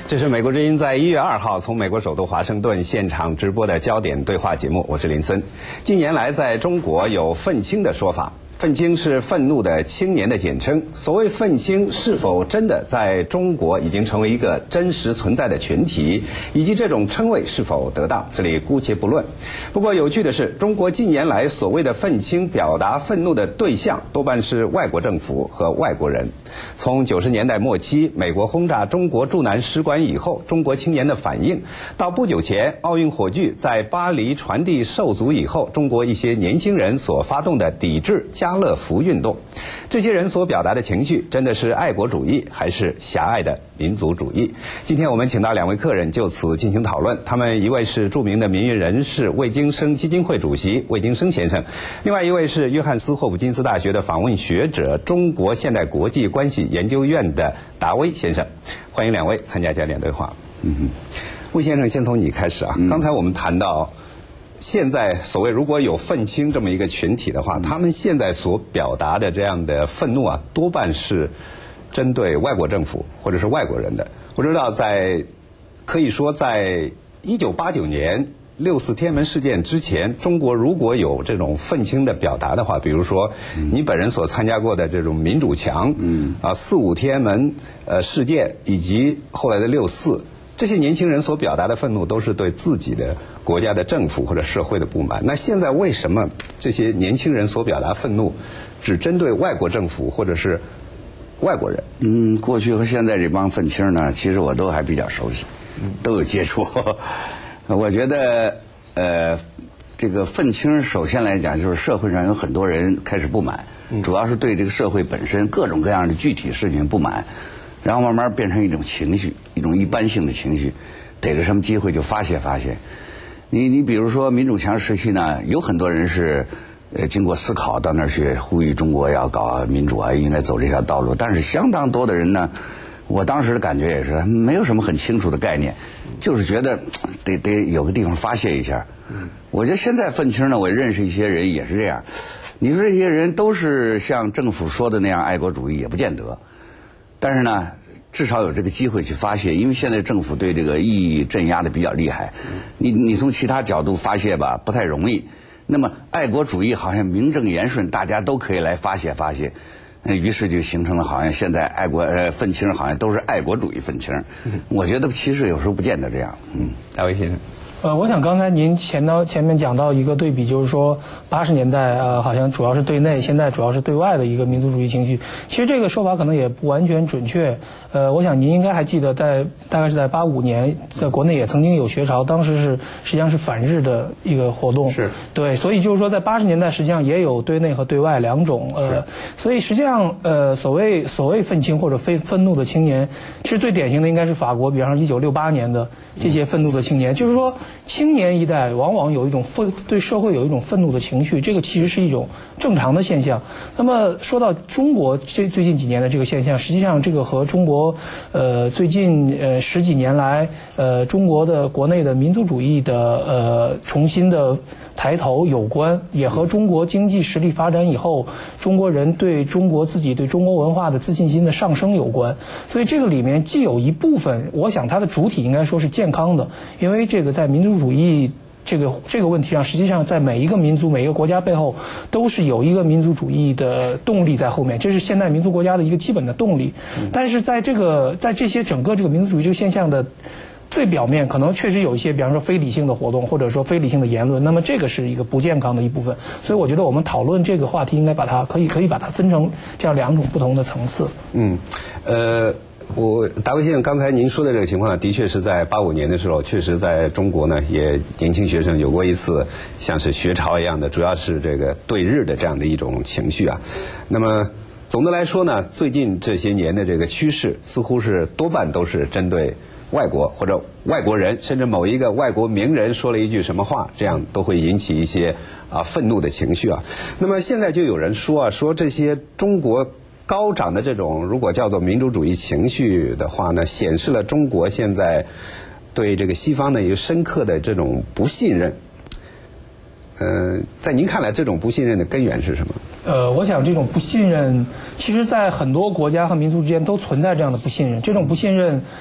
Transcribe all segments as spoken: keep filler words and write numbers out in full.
这是美国之音在一月二号从美国首都华盛顿现场直播的焦点对话节目，我是林森。近年来，在中国有愤青的说法。愤青是愤怒的青年的简称。所谓愤青是否真的在中国已经成为一个真实存在的群体，以及这种称谓是否得当，这里姑且不论。不过有趣的是，中国近年来所谓的愤青表达愤怒的对象多半是外国政府和外国人。从九十年代末期美国轰炸中国驻南使馆以后，中国青年的反应，到不久前奥运火炬在巴黎传递受阻以后，中国一些年轻人所发动的抵制家乐福运动，这些人所表达的情绪真的是爱国主义还是狭隘的民族主义？今天我们请到两位客人就此进行讨论。他们一位是著名的民运人士魏京生基金会主席魏京生先生，另外一位是约翰斯霍普金斯大学的访问学者、中国现代国际关系研究院的达威先生。欢迎两位参加焦点对话。嗯，魏先生，先从你开始啊。刚才我们谈到现在所谓如果有愤青这么一个群体的话，他们现在所表达的这样的愤怒啊，多半是针对外国政府或者是外国人的。我知道在可以说在一九八九年六四天安门事件之前，中国如果有这种愤青的表达的话，比如说你本人所参加过的这种民主墙，嗯啊四五天安门呃事件以及后来的六四，这些年轻人所表达的愤怒都是对自己的国家的政府或者社会的不满。那现在为什么这些年轻人所表达愤怒只针对外国政府或者是外国人？ 嗯，过去和现在这帮愤青呢，其实我都还比较熟悉，都有接触。我觉得，呃，这个愤青首先来讲，就是社会上有很多人开始不满，主要是对这个社会本身各种各样的具体事情不满。然后慢慢变成一种情绪，一种一般性的情绪，逮着什么机会就发泄发泄。你你比如说民主墙时期呢，有很多人是呃经过思考到那儿去呼吁中国要搞民主啊，应该走这条道路。但是相当多的人呢，我当时的感觉也是没有什么很清楚的概念，就是觉得得得有个地方发泄一下。我觉得现在愤青呢，我认识一些人也是这样。你说这些人都是像政府说的那样爱国主义，也不见得。但是呢，至少有这个机会去发泄，因为现在政府对这个异议镇压的比较厉害，你你从其他角度发泄吧，不太容易。那么爱国主义好像名正言顺，大家都可以来发泄发泄，于是就形成了好像现在爱国呃愤青好像都是爱国主义愤青。我觉得其实有时候不见得这样。嗯， 大卫先生。 呃，我想刚才您前到前面讲到一个对比，就是说八十年代呃好像主要是对内，现在主要是对外的一个民族主义情绪。其实这个说法可能也不完全准确。呃，我想您应该还记得在，在大概是在八五年，在国内也曾经有学潮，当时是实际上是反日的一个活动。 是。 对，所以就是说在八十年代实际上也有对内和对外两种。呃，所以实际上呃所谓所谓愤青或者非愤怒的青年，其实最典型的应该是法国，比方说一九六八年的这些愤怒的青年，嗯、就是说。青年一代往往有一种愤对社会有一种愤怒的情绪，这个其实是一种正常的现象。那么说到中国最最近几年的这个现象，实际上这个和中国呃最近呃十几年来呃中国的国内的民族主义的呃重新的抬头有关，也和中国经济实力发展以后中国人对中国自己对中国文化的自信心的上升有关。所以这个里面既有一部分，我想它的主体应该说是健康的，因为这个在民族主义这个这个问题上，实际上在每一个民族每一个国家背后都是有一个民族主义的动力在后面，这是现代民族国家的一个基本的动力。但是在这个在这些整个这个民族主义这个现象的最表面，可能确实有一些比方说非理性的活动或者说非理性的言论，那么这个是一个不健康的一部分。所以我觉得我们讨论这个话题应该把它可以可以把它分成这样两种不同的层次。 嗯，呃我达维先生，刚才您说的这个情况呢，的确是在八五年的时候，确实在中国呢，也年轻学生有过一次像是学潮一样的，主要是这个对日的这样的一种情绪啊。那么总的来说呢，最近这些年的这个趋势，似乎是多半都是针对外国或者外国人，甚至某一个外国名人说了一句什么话，这样都会引起一些啊愤怒的情绪啊。那么现在就有人说啊，说这些中国高涨的这种如果叫做民主主义情绪的话呢，显示了中国现在对这个西方的一个深刻的这种不信任。呃，在您看来，这种不信任的根源是什么？ 呃，我想这种不信任，其实在很多国家和民族之间都存在这样的不信任。这种不信任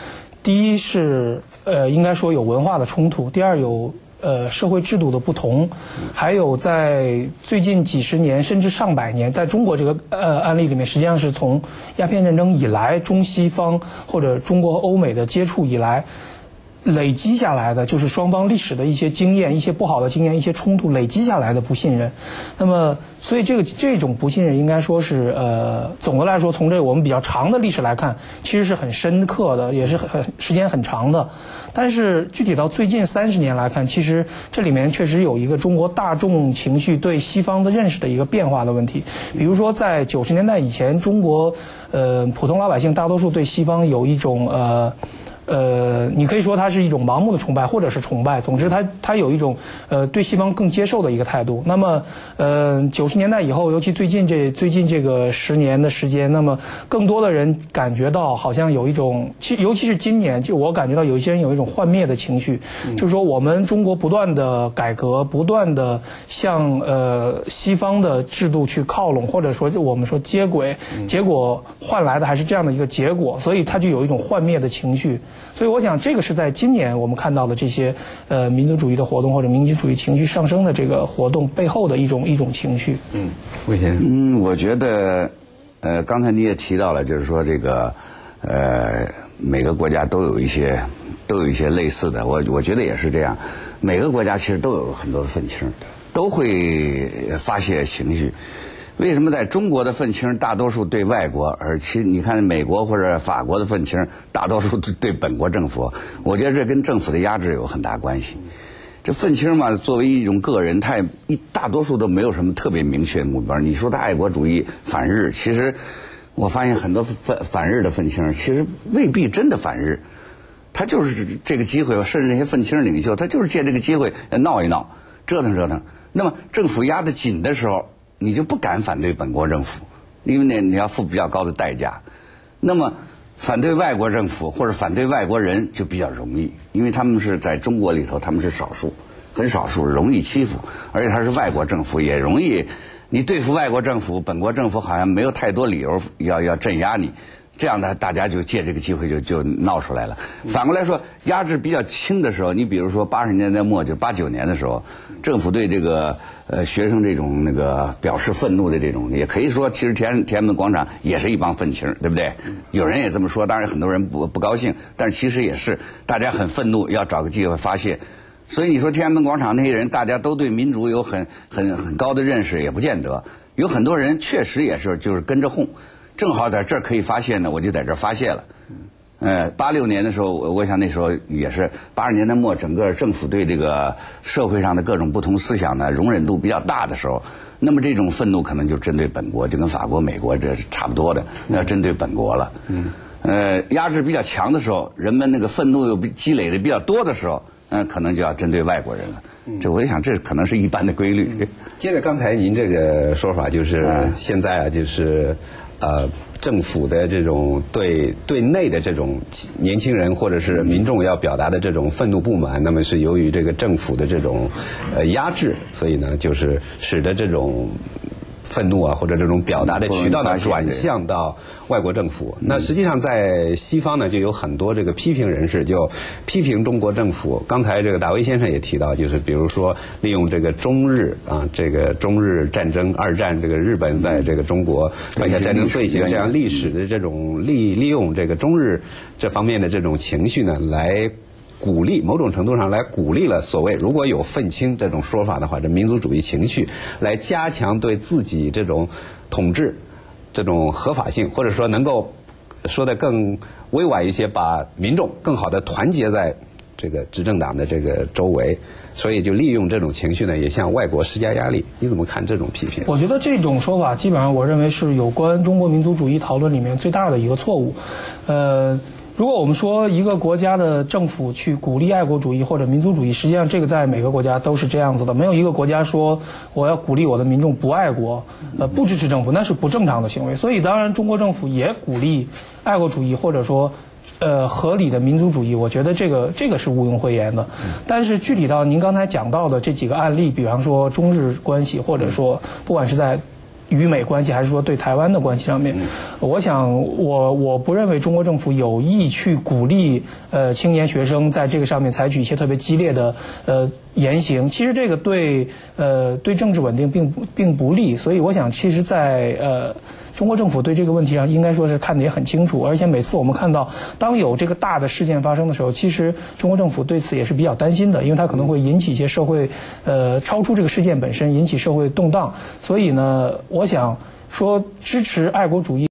第一是呃，应该说有文化的冲突；第二有呃社会制度的不同；还有在最近几十年甚至上百年，在中国这个呃案例里面，实际上是从鸦片战争以来，中西方或者中国和欧美的接触以来。累积下来的就是双方历史的一些经验、一些不好的经验、一些冲突累积下来的不信任。那么，所以这个这种不信任应该说是呃，总的来说，从这个我们比较长的历史来看，其实是很深刻的，也是很很时间很长的。但是具体到最近三十年来看，其实这里面确实有一个中国大众情绪对西方的认识的一个变化的问题。比如说，在九十年代以前，中国呃普通老百姓大多数对西方有一种呃。呃，你可以说它是一种盲目的崇拜，或者是崇拜。总之它，它它有一种呃对西方更接受的一个态度。那么，呃，九十年代以后，尤其最近这最近这个十年的时间，那么更多的人感觉到好像有一种，其尤其是今年，就我感觉到有一些人有一种幻灭的情绪，嗯、就是说我们中国不断的改革，不断的向呃西方的制度去靠拢，或者说我们说接轨，嗯、结果换来的还是这样的一个结果，所以他就有一种幻灭的情绪。所以我想，这个是在今年我们看到的这些呃民族主义的活动或者民族主义情绪上升的这个活动背后的一种一种情绪。 嗯，魏先生，嗯，我觉得，呃，刚才你也提到了，就是说这个，呃，每个国家都有一些都有一些类似的，我我觉得也是这样，每个国家其实都有很多的愤青，都会发泄情绪。为什么在中国的愤青大多数对外国，而其你看美国或者法国的愤青大多数对本国政府？我觉得这跟政府的压制有很大关系。这愤青嘛，作为一种个人，他也一大多数都没有什么特别明确的目标。你说他爱国主义反日，其实我发现很多反反日的愤青其实未必真的反日，他就是这个机会，甚至那些愤青领袖，他就是借这个机会闹一闹，折腾折腾。那么政府压得紧的时候，你就不敢反对本国政府，因为呢你要付比较高的代价。那么反对外国政府或者反对外国人就比较容易，因为他们是在中国里头，他们是少数，很少数，容易欺负，而且他是外国政府，也容易你对付外国政府，本国政府好像没有太多理由要要镇压你。这样呢，大家就借这个机会就就闹出来了。反过来说，压制比较轻的时候，你比如说八十年代末就八九年的时候，政府对这个呃学生这种那个表示愤怒的这种，也可以说，其实天天安门广场也是一帮愤青，对不对？有人也这么说，当然很多人不不高兴，但是其实也是大家很愤怒，要找个机会发泄。所以你说天安门广场那些人，大家都对民主有很很很高的认识，也不见得。有很多人确实也是就是跟着哄。正好在这儿可以发泄呢，我就在这儿发泄了。呃，八六年的时候，我想那时候也是八十年代末，整个政府对这个社会上的各种不同思想呢容忍度比较大的时候，那么这种愤怒可能就针对本国，就跟法国、美国这是差不多的，那要针对本国了。嗯。呃，压制比较强的时候，人们那个愤怒又积累的比较多的时候，嗯、呃，可能就要针对外国人了。这我想，这可能是一般的规律。嗯、 接着刚才您这个说法，就是、嗯、现在啊，就是。呃，政府的这种对对内的这种年轻人或者是民众要表达的这种愤怒不满，那么是由于这个政府的这种呃压制，所以呢，就是使得这种愤怒啊或者这种表达的渠道呢转向到外国政府。那实际上在西方呢，就有很多这个批评人士就批评中国政府。刚才这个大卫先生也提到，就是比如说利用这个中日啊，这个中日战争、二战，这个日本在这个中国犯下战争罪行，这样历史的这种利利用这个中日这方面的这种情绪呢，来鼓励，某种程度上来鼓励了所谓如果有愤青这种说法的话，这民族主义情绪，来加强对自己这种统治这种合法性，或者说能够说得更委婉一些，把民众更好的团结在这个执政党的这个周围，所以就利用这种情绪呢，也向外国施加压力。你怎么看这种批评？ 我觉得这种说法基本上我认为是有关中国民族主义讨论里面最大的一个错误。呃如果我们说一个国家的政府去鼓励爱国主义或者民族主义，实际上这个在每个国家都是这样子的，没有一个国家说我要鼓励我的民众不爱国，呃，不支持政府，那是不正常的行为。所以当然中国政府也鼓励爱国主义或者说呃合理的民族主义，我觉得这个这个是毋庸讳言的。但是具体到您刚才讲到的这几个案例，比方说中日关系，或者说不管是在与美关系，还是说对台湾的关系上面，我想我我不认为中国政府有意去鼓励呃青年学生在这个上面采取一些特别激烈的呃言行。其实这个对呃对政治稳定并不并不利，所以我想其实在呃。中国政府对这个问题上应该说是看得也很清楚，而且每次我们看到当有这个大的事件发生的时候，其实中国政府对此也是比较担心的，因为它可能会引起一些社会呃超出这个事件本身引起社会动荡。所以呢，我想说支持爱国主义